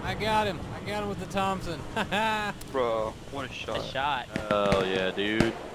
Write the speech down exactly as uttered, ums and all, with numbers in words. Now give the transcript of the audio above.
I got him. I got him with the Thompson. Bro, what a shot. A shot. Hell yeah, dude.